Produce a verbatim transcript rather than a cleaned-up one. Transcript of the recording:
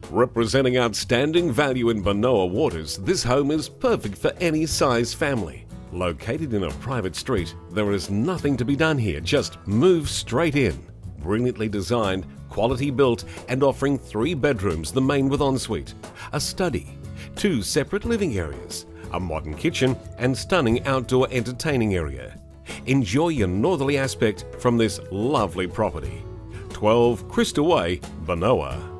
Representing outstanding value in Benowa waters, this home is perfect for any size family. Located in a private street, there is nothing to be done here, just move straight in. Brilliantly designed, quality built, and offering three bedrooms, the main with ensuite, a study, two separate living areas, a modern kitchen, and stunning outdoor entertaining area. Enjoy your northerly aspect from this lovely property. twelve Christa Way, Benowa.